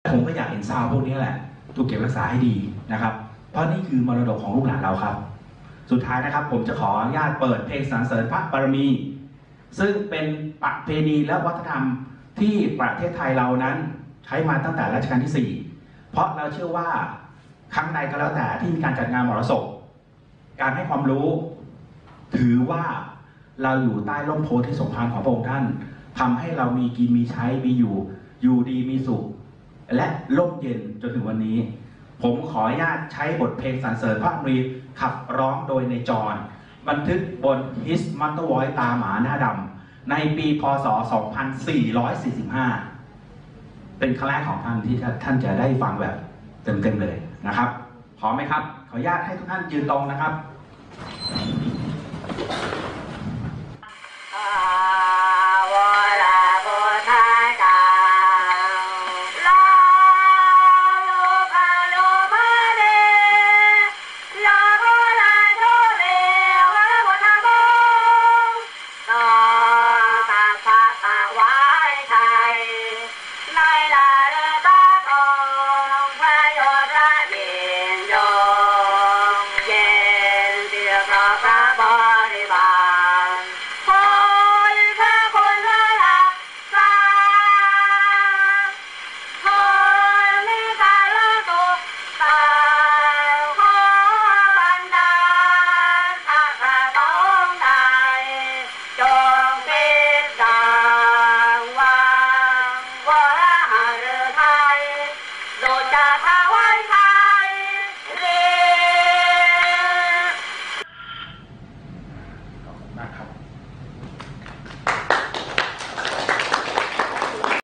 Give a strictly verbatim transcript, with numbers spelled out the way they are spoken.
ผมก็อยากเห็นซาวพวกนี้แหละถูกเก็บรักษาให้ดีนะครับเพราะนี่คือมรดกของลูกหลานเราครับสุดท้ายนะครับผมจะขออนุญาตเปิดเพลงสรรเสริญพระบารมีซึ่งเป็นประเพณีและวัฒนธรรมที่ประเทศไทยเรานั้นใช้มาตั้งแต่รัชกาลที่สี่เพราะเราเชื่อว่าครั้งใดก็แล้วแต่ที่มีการจัดงานมหรสพการให้ความรู้ถือว่าเราอยู่ใต้ร่มโพธิสมภารของพระองค์ท่านทำให้เรามีกินมีใช้มีอยู่อยู่ดีมีสุขและร่มเย็นจนถึงวันนี้ผมขออนุญาตใช้บทเพลงสรรเสริญพระบารมีขับร้องโดยในจรบันทึกบน His Mother Voice ตาหมาหน้าดำในปีพ.ศ. สองพันสี่ร้อยสี่สิบห้าเป็นครั้งแรกของท่านที่ท่านจะได้ฟังแบบเต็มๆเลยนะครับพร้อมไหมครับขออนุญาตให้ทุกท่านยืนตรงนะครับจะ